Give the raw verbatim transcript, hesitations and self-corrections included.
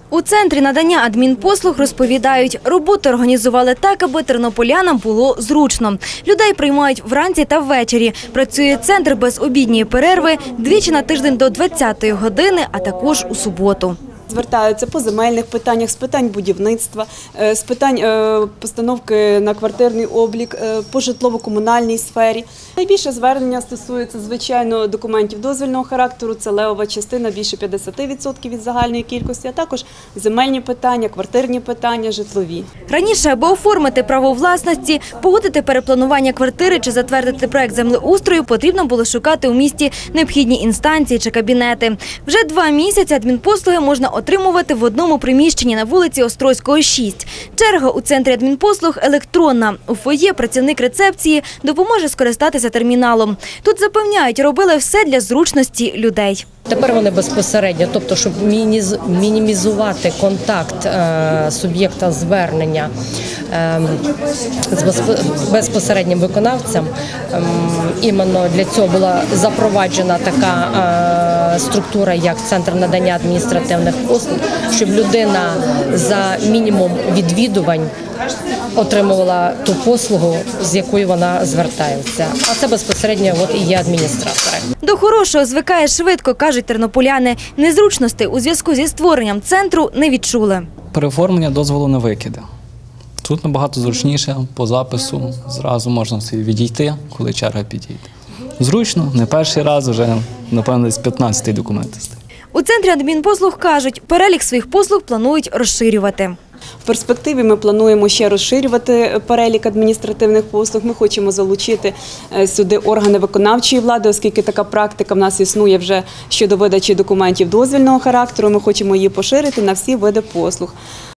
У центрі надання адмінпослуг розповідають, роботу організували так, аби тернополянам було зручно. Людей приймають вранці та ввечері. Працює центр без обідньої перерви двічі на тиждень до двадцятої години, а також у суботу. Звертаються по земельних питаннях, з питань будівництва, з питань постановки на квартирний облік, по житлово-комунальній сфері. Найбільше звернення стосується, звичайно, документів дозвільного характеру, це левова частина, більше п'ятдесят відсотків від загальної кількості, а також земельні питання, квартирні питання, житлові. Раніше, аби оформити право власності, погодити перепланування квартири чи затвердити проект землеустрою, потрібно було шукати у місті необхідні інстанції чи кабінети. Вже два місяці адмінпослуги можна отримувати в одному приміщенні на вулиці Острозького, шість. Черга у центрі адмінпослуг електронна. У фоє працівник рецепції допоможе скористатися терміналом. Тут запевняють, робили все для зручності людей. Тепер вони безпосередньо, тобто, щоб мінімізувати контакт е, суб'єкта звернення е, з безпосереднім виконавцем, е, іменно для цього була запроваджена така е, структура, як Центр надання адміністративних послуг, щоб людина за мінімум відвідувань отримувала ту послугу, з якою вона звертається. А це безпосередньо от і є адміністратори. До хорошого звикає швидко, кажуть тернополяни. Незручностей у зв'язку зі створенням центру не відчули. Переоформлення дозволу на викиди. Тут набагато зручніше, по запису зразу можна собі відійти, коли черга підійде. Зручно, не перший раз, вже, напевно, з п'ятнадцятий документ. У центрі адмінпослуг кажуть, перелік своїх послуг планують розширювати. В перспективі ми плануємо ще розширювати перелік адміністративних послуг. Ми хочемо залучити сюди органи виконавчої влади, оскільки така практика в нас існує вже щодо видачі документів дозвільного характеру. Ми хочемо її поширити на всі види послуг.